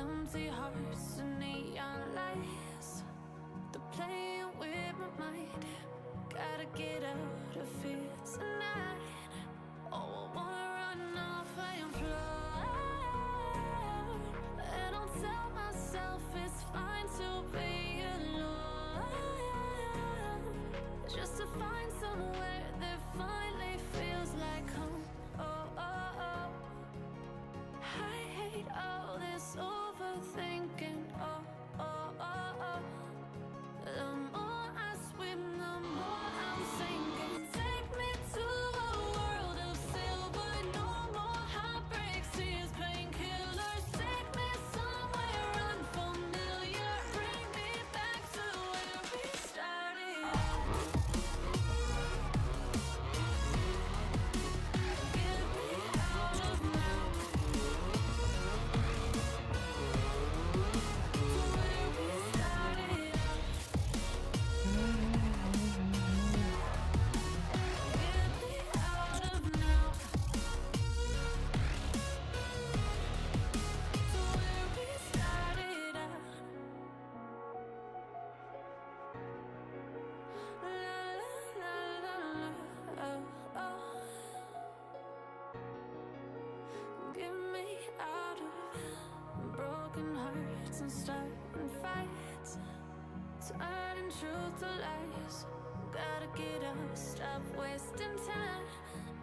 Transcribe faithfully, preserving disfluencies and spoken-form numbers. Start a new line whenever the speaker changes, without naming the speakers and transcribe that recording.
empty hearts and neon lights. They're playing with my mind. Gotta get out of here tonight. Oh, I wanna run off and fly. And I'll tell myself it's fine to be alone, just to find somewhere that finally feels like home. Oh, oh, oh. I hate all this overthinking. Oh, oh, oh, oh. The more I swim, the more I'm sinking. Take me to a world of silver. No more heartbreaks, tears, painkillers. Take me somewhere unfamiliar. Bring me back to where we started. Get me out of now, to where we started. Get me out of now, to where we started out. La la la la la, oh, oh. Get me out of broken hearts and starting fights, turning truth to lies. Gotta get up, stop wasting time.